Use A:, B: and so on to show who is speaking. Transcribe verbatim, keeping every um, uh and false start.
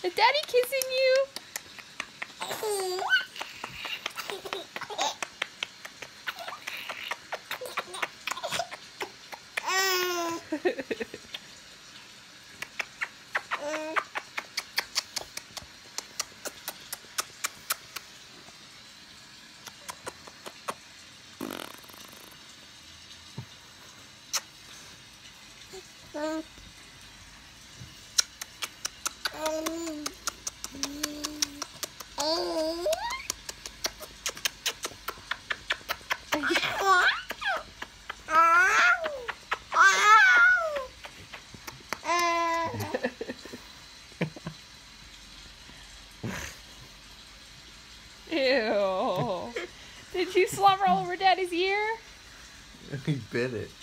A: Is Daddy kissing you? Ew. Did you slobber all over Daddy's ear?
B: He bit it.